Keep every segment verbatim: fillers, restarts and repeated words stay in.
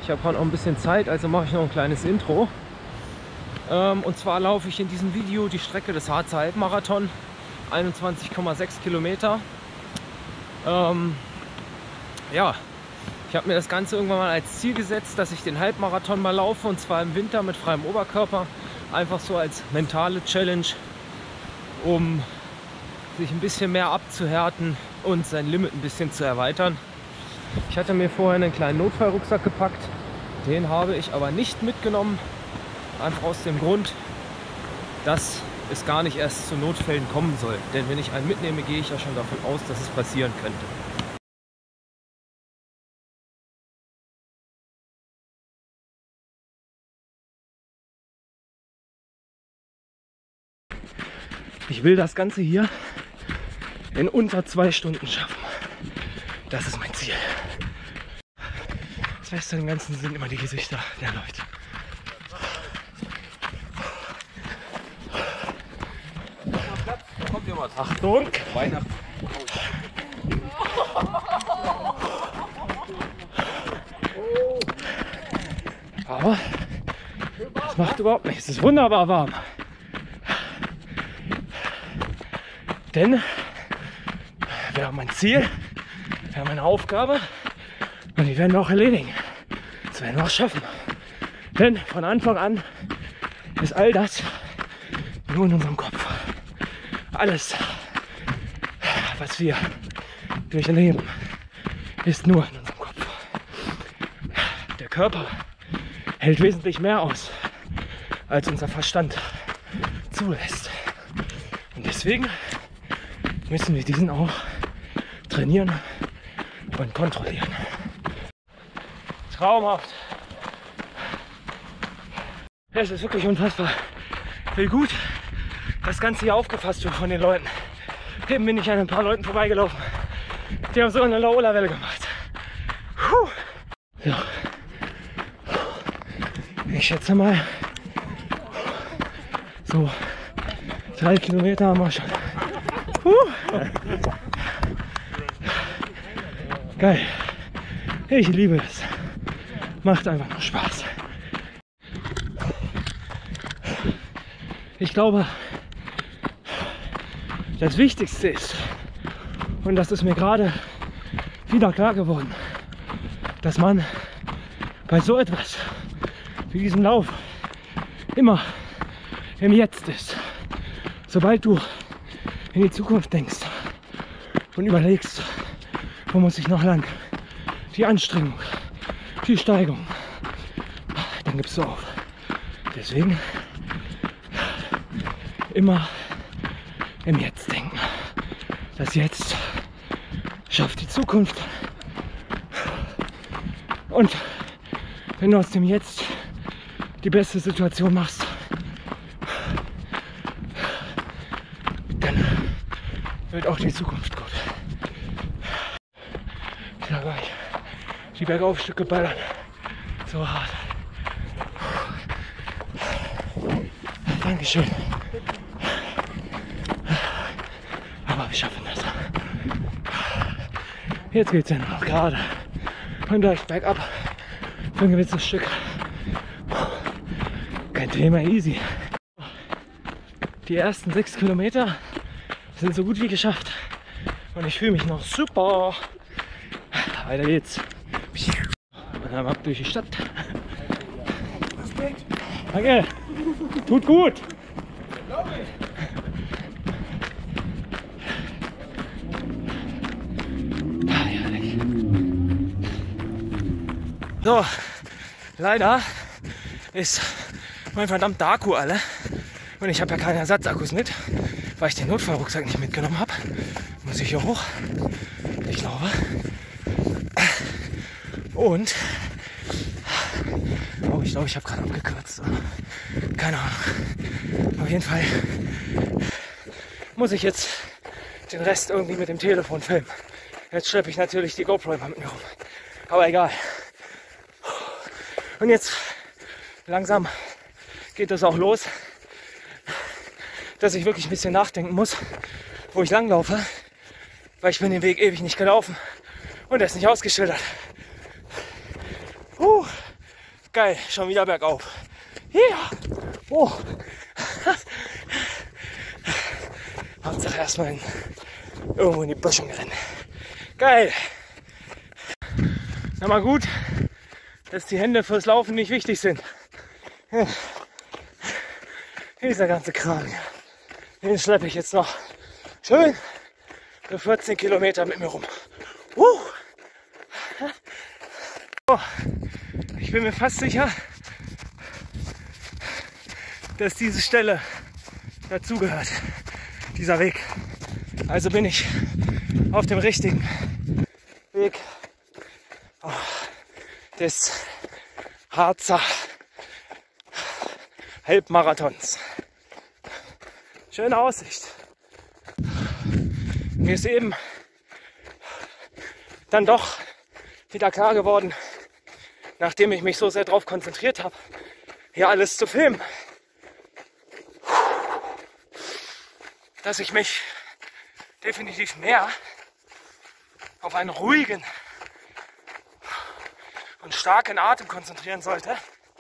Ich habe noch ein bisschen Zeit, also mache ich noch ein kleines Intro. Ähm, und zwar laufe ich in diesem Video die Strecke des Harzer Halbmarathon, einundzwanzig Komma sechs Kilometer. Ähm, ja, ich habe mir das Ganze irgendwann mal als Ziel gesetzt, dass ich den Halbmarathon mal laufe, und zwar im Winter mit freiem Oberkörper. Einfach so als mentale Challenge, um sich ein bisschen mehr abzuhärten und sein Limit ein bisschen zu erweitern. Ich hatte mir vorher einen kleinen Notfallrucksack gepackt, den habe ich aber nicht mitgenommen, einfach aus dem Grund, dass es gar nicht erst zu Notfällen kommen soll. Denn wenn ich einen mitnehme, gehe ich ja schon davon aus, dass es passieren könnte. Ich will das Ganze hier in unter zwei Stunden schaffen. Das ist mein Ziel. Das Beste im Ganzen sind immer die Gesichter der Leute. Achtung! Weihnachten. Aber das macht überhaupt nichts. Es ist wunderbar warm. Denn wir haben ein Ziel, wir haben eine Aufgabe und die werden wir auch erledigen. Das werden wir auch schaffen. Denn von Anfang an ist all das nur in unserem Kopf. Alles, was wir durchleben, ist nur in unserem Kopf. Der Körper hält wesentlich mehr aus, als unser Verstand zulässt. Und deswegen müssen wir diesen auch trainieren und kontrollieren. Traumhaft. Es ist wirklich unfassbar, wie gut das Ganze hier aufgefasst wird von den Leuten. Eben bin ich an ein paar Leuten vorbeigelaufen. Die haben so eine Laola-Welle gemacht. Puh. So. Ich schätze mal, so drei Kilometer haben wir schon. Puh. Geil. Ich liebe es. Macht einfach nur Spaß. Ich glaube, das Wichtigste ist, und das ist mir gerade wieder klar geworden, dass man bei so etwas wie diesem Lauf immer im Jetzt ist. Sobald du in die Zukunft denkst und überlegst, wo muss ich noch lang, die Anstrengung, die Steigung, dann gibst du auf. Deswegen immer im Jetzt denken. Das Jetzt schafft die Zukunft. Und wenn du aus dem Jetzt die beste Situation machst, dann wird auch die Zukunft gut. Ja, gleich. Die Bergaufstücke ballern so hart. Dankeschön. Aber wir schaffen das. Jetzt geht es ja nur noch gerade und leicht bergab für ein gewisses Stück. Kein Thema, easy. Die ersten sechs Kilometer sind so gut wie geschafft und ich fühle mich noch super. Weiter geht's. Und dann ab durch die Stadt. Danke. Tut gut. So, leider ist mein verdammter Akku alle und ich habe ja keine Ersatzakkus mit, weil ich den Notfallrucksack nicht mitgenommen habe. Muss ich hier hoch. Ich glaube. Und oh, ich glaube, ich habe gerade abgekürzt. Keine Ahnung. Auf jeden Fall muss ich jetzt den Rest irgendwie mit dem Telefon filmen. Jetzt schleppe ich natürlich die GoPro immer mit mir rum. Aber egal. Und jetzt langsam geht es auch los, dass ich wirklich ein bisschen nachdenken muss, wo ich langlaufe, weil ich bin den Weg ewig nicht gelaufen und er ist nicht ausgeschildert. Uh, geil, schon wieder bergauf. Ja. Oh. Hauptsache erstmal in, irgendwo in die Böschung rennen. Geil. Na mal gut, dass die Hände fürs Laufen nicht wichtig sind. Dieser ganze Kram hier, den schleppe ich jetzt noch schön für vierzehn Kilometer mit mir rum. Uh. Oh. Ich bin mir fast sicher, dass diese Stelle dazugehört, dieser Weg. Also bin ich auf dem richtigen Weg oh, des Harzer Halbmarathons. Schöne Aussicht. Mir ist eben dann doch wieder klar geworden, nachdem ich mich so sehr darauf konzentriert habe, hier alles zu filmen, dass ich mich definitiv mehr auf einen ruhigen und starken Atem konzentrieren sollte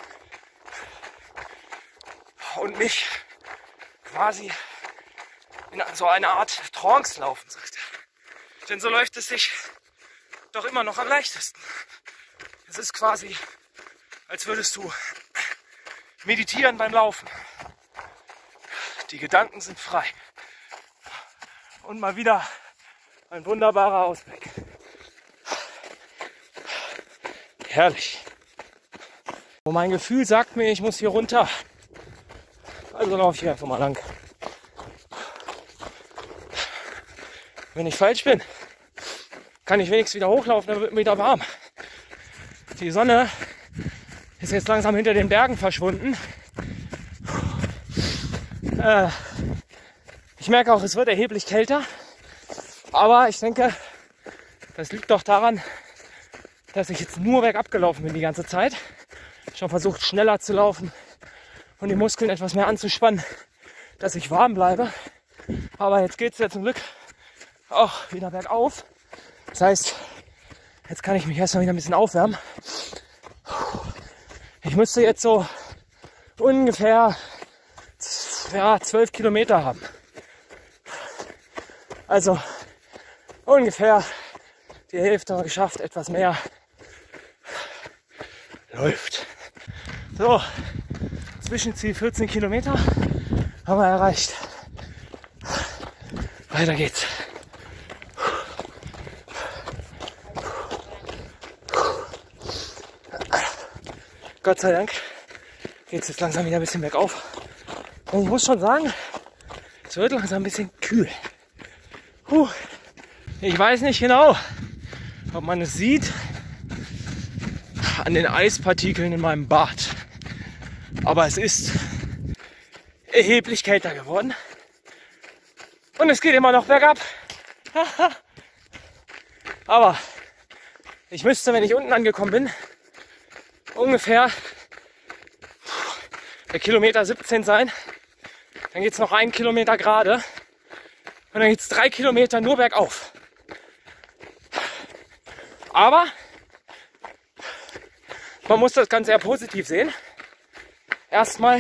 und mich quasi in so eine Art Trance laufen sollte. Denn so läuft es sich doch immer noch am leichtesten. Es ist quasi, als würdest du meditieren beim Laufen. Die Gedanken sind frei. Und mal wieder ein wunderbarer Ausblick. Herrlich. Und mein Gefühl sagt mir, ich muss hier runter. Also laufe ich hier einfach mal lang. Wenn ich falsch bin, kann ich wenigstens wieder hochlaufen, dann wird mir wieder warm. Die Sonne ist jetzt langsam hinter den Bergen verschwunden. Äh, ich merke auch, es wird erheblich kälter. Aber ich denke, das liegt doch daran, dass ich jetzt nur bergab gelaufen bin die ganze Zeit. Schon versucht, schneller zu laufen und die Muskeln etwas mehr anzuspannen, dass ich warm bleibe. Aber jetzt geht es ja zum Glück auch wieder bergauf. Das heißt, jetzt kann ich mich erstmal wieder ein bisschen aufwärmen. Ich müsste jetzt so ungefähr ja, zwölf Kilometer haben. Also ungefähr die Hälfte geschafft, etwas mehr. Läuft. So, Zwischenziel vierzehn Kilometer haben wir erreicht. Weiter geht's. Gott sei Dank geht es jetzt langsam wieder ein bisschen bergauf. Und ich muss schon sagen, es wird langsam ein bisschen kühl. Puh. Ich weiß nicht genau, ob man es sieht an den Eispartikeln in meinem Bart. Aber es ist erheblich kälter geworden. Und es geht immer noch bergab. Aber ich müsste, wenn ich unten angekommen bin, ungefähr der Kilometer siebzehn sein. Dann geht es noch einen Kilometer gerade. Und dann geht es drei Kilometer nur bergauf. Aber man muss das Ganze eher positiv sehen. Erstmal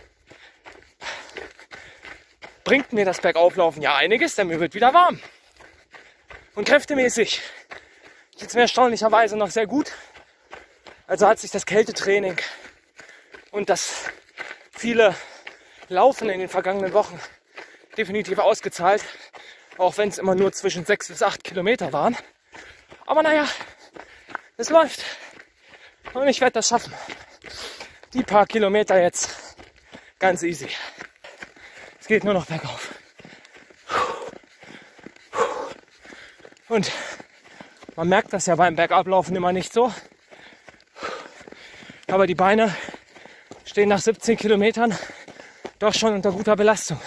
bringt mir das Bergauflaufen ja einiges, denn mir wird wieder warm. Und kräftemäßig geht es mir erstaunlicherweise noch sehr gut. Also hat sich das Kältetraining und das viele Laufen in den vergangenen Wochen definitiv ausgezahlt. Auch wenn es immer nur zwischen sechs bis acht Kilometer waren. Aber naja, es läuft. Und ich werde das schaffen. Die paar Kilometer jetzt ganz easy. Es geht nur noch bergauf. Und man merkt das ja beim Bergablaufen immer nicht so. Aber die Beine stehen nach siebzehn Kilometern doch schon unter guter Belastung.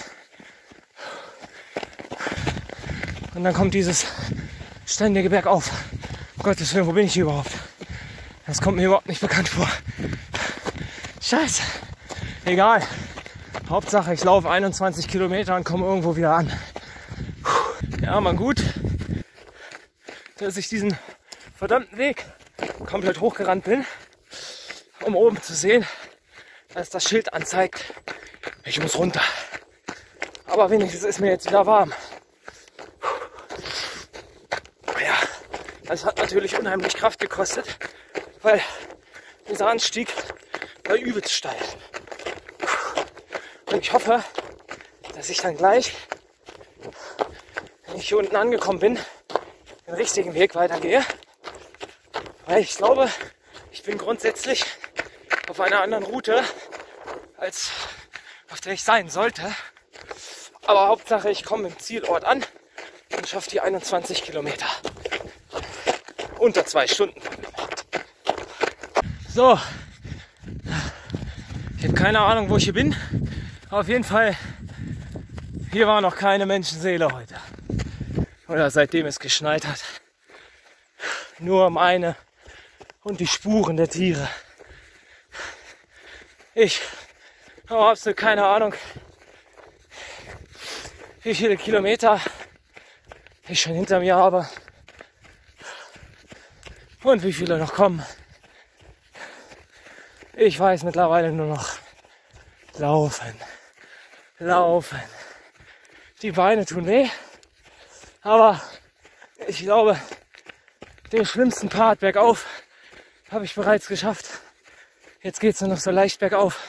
Und dann kommt dieses ständige Bergauf. Um Gottes Willen, wo bin ich hier überhaupt? Das kommt mir überhaupt nicht bekannt vor. Scheiße. Egal. Hauptsache, ich laufe einundzwanzig Kilometer und komme irgendwo wieder an. Ja, mal gut, dass ich diesen verdammten Weg komplett hochgerannt bin. um oben zu sehen, dass das Schild anzeigt, ich muss runter. Aber wenigstens ist mir jetzt wieder warm. Ja, das hat natürlich unheimlich Kraft gekostet, weil dieser Anstieg war übelst steil. Und ich hoffe, dass ich dann gleich, wenn ich hier unten angekommen bin, den richtigen Weg weitergehe. Weil ich glaube, ich bin grundsätzlich auf einer anderen Route, als auf der ich sein sollte. Aber Hauptsache, ich komme im Zielort an und schaffe die einundzwanzig Kilometer. Unter zwei Stunden. So. Ich habe keine Ahnung, wo ich hier bin. Auf jeden Fall, hier war noch keine Menschenseele heute. Oder seitdem es geschneit hat. Nur meine und die Spuren der Tiere. Ich habe absolut keine Ahnung, wie viele Kilometer ich schon hinter mir habe und wie viele noch kommen. Ich weiß mittlerweile nur noch laufen, laufen. Die Beine tun weh, aber ich glaube, den schlimmsten Part bergauf habe ich bereits geschafft. Jetzt geht es nur noch so leicht bergauf.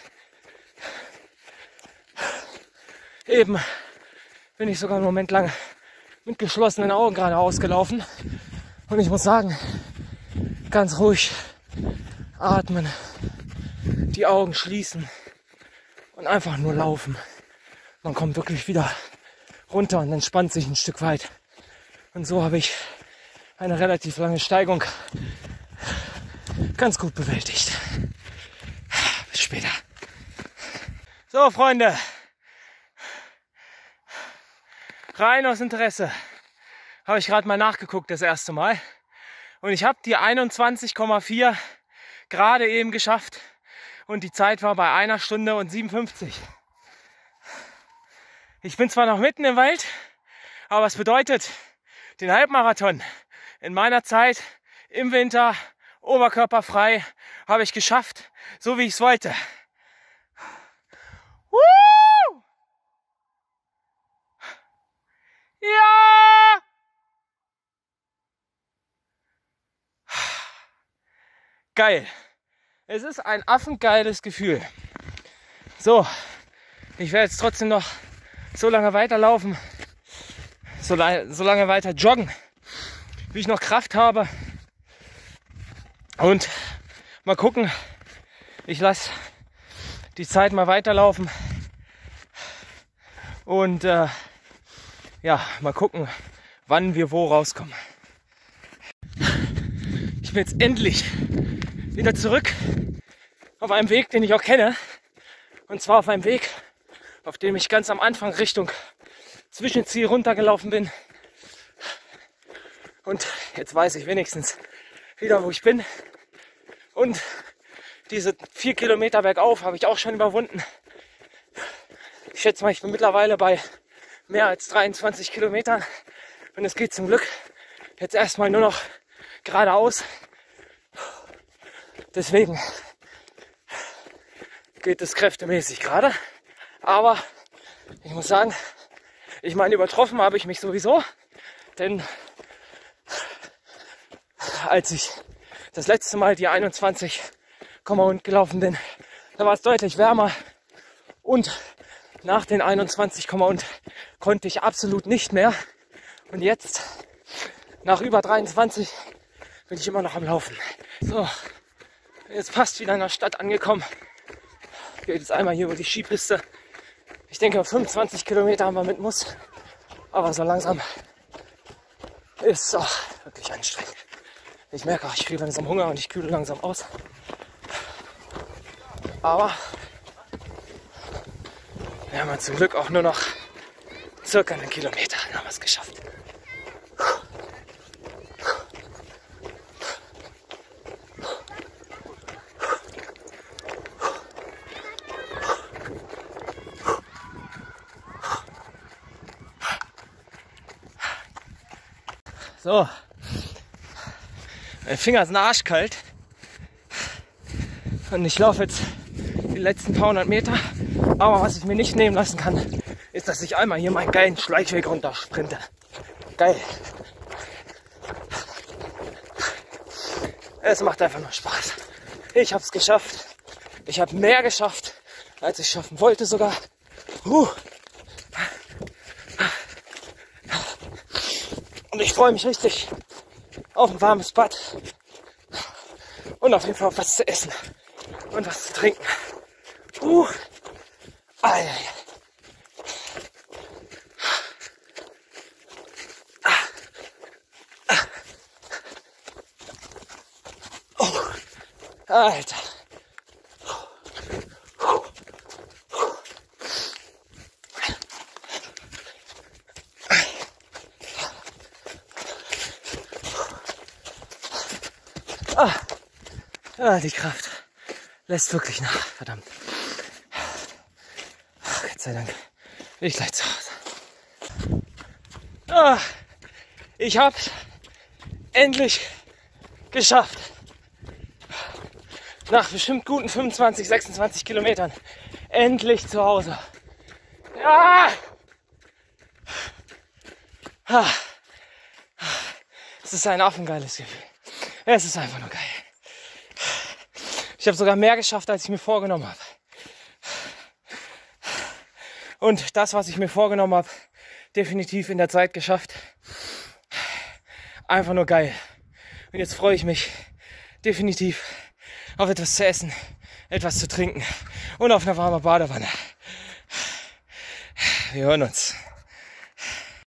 Eben bin ich sogar einen Moment lang mit geschlossenen Augen gerade ausgelaufen. Und ich muss sagen, ganz ruhig atmen, die Augen schließen und einfach nur laufen. Man kommt wirklich wieder runter und entspannt sich ein Stück weit. Und so habe ich eine relativ lange Steigung ganz gut bewältigt. Bis später. So, Freunde. Rein aus Interesse habe ich gerade mal nachgeguckt das erste Mal. Und ich habe die einundzwanzig Komma vier gerade eben geschafft. Und die Zeit war bei einer Stunde und siebenundfünfzig. Ich bin zwar noch mitten im Wald, aber es bedeutet, den Halbmarathon in meiner Zeit im Winter oberkörperfrei habe ich geschafft, so wie ich es wollte. Woo! Ja! Geil. Es ist ein affengeiles Gefühl. So, ich werde jetzt trotzdem noch so lange weiterlaufen, so, so lange weiter joggen, wie ich noch Kraft habe. Und mal gucken, ich lasse die Zeit mal weiterlaufen. Und äh, ja, mal gucken, wann wir wo rauskommen. Ich bin jetzt endlich wieder zurück auf einem Weg, den ich auch kenne. Und zwar auf einem Weg, auf dem ich ganz am Anfang Richtung Zwischenziel runtergelaufen bin. Und jetzt weiß ich wenigstens wieder, wo ich bin. Und diese vier Kilometer bergauf habe ich auch schon überwunden. Ich schätze mal, ich bin mittlerweile bei mehr als dreiundzwanzig Kilometern. Und es geht zum Glück jetzt erstmal nur noch geradeaus. Deswegen geht es kräftemäßig gerade. Aber ich muss sagen, ich meine, übertroffen habe ich mich sowieso. Denn als ich das letzte Mal die einundzwanzig Komma und gelaufen bin, da war es deutlich wärmer. Und nach den einundzwanzig Komma und konnte ich absolut nicht mehr. Und jetzt, nach über dreiundzwanzig, bin ich immer noch am Laufen. So, jetzt fast wieder in der Stadt angekommen. Geht jetzt einmal hier über die Skipiste. Ich denke, fünfundzwanzig Kilometer haben wir mit Muss. Aber so langsam ist es auch wirklich anstrengend. Ich merke auch, ich kriege langsam Hunger und ich kühle langsam aus. Aber wir haben zum Glück auch nur noch circa einen Kilometer. Dann haben wir es geschafft. So, mein Finger ist arschkalt. Und ich laufe jetzt die letzten paar hundert Meter. Aber was ich mir nicht nehmen lassen kann, ist, dass ich einmal hier meinen geilen Schleichweg runter sprinte. Geil. Es macht einfach nur Spaß. Ich habe es geschafft. Ich habe mehr geschafft, als ich schaffen wollte sogar. Uh. Und ich freue mich richtig auf ein warmes Bad. Und auf jeden Fall auf was zu essen und was zu trinken. Uh. Ei, ei, ei. Alter. Ah. Ah, die Kraft lässt wirklich nach, verdammt. Ach, Gott sei Dank bin ich gleich zu Hause. Ah, ich hab's endlich geschafft. Nach bestimmt guten fünfundzwanzig, sechsundzwanzig Kilometern endlich zu Hause. Ja! Ah. Es ist ein affengeiles Gefühl. Es ist einfach nur geil. Ich habe sogar mehr geschafft, als ich mir vorgenommen habe. Und das, was ich mir vorgenommen habe, definitiv in der Zeit geschafft. Einfach nur geil. Und jetzt freue ich mich definitiv auf etwas zu essen, etwas zu trinken und auf eine warme Badewanne. Wir hören uns.